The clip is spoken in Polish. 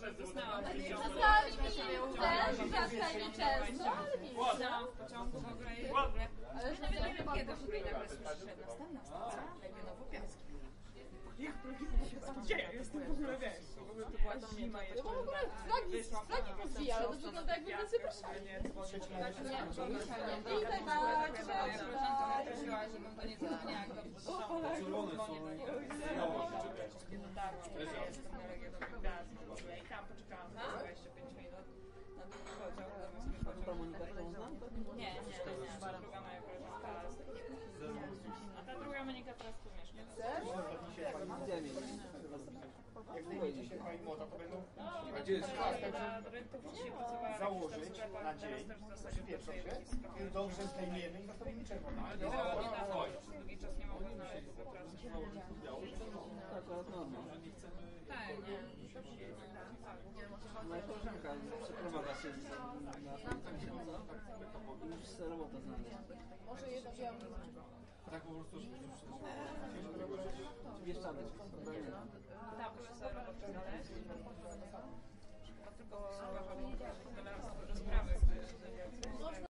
Zasnęłam się. Czasami często, ale mi Zasnęłam w pociągu w ogóle i w ogóle. Ale nawet nie wiem kiedy w ogóle nagle słyszę następna stacja, Legionowo Piaski. Jak gdzie ja jestem w ogóle, wiesz? W ogóle to była zima jeszcze. no w ogóle flagi podbija, ale to wygląda jakby nas zapraszali. I tak prosiła, żebym do niej zadzwoniła, jak dobrze doszłam. Nie dotarłam, że jestem na Legionowym Piasku w ogóle i tam poczekałam 25 minut na drugi pociąg, zamiast mi pociąg. Nie, druga moja koleżanka z takiego. A ta druga Monika teraz tu mieszka. Jak zajmiecie się pani młoda, to będą założyć na dzień, przypieczą się, dobrze zdejmiemy i zostawimy czerwoną. Długi czas nie mogę znaleźć do pracy. Tak, nie. Moja koleżanka przeprowadza się na miesiąca i już robota znaleźć. Może jedno wziąłem. Tak po prostu, żeby już Bieszczady. Tak, muszę sobie robotę znaleźć. Tylko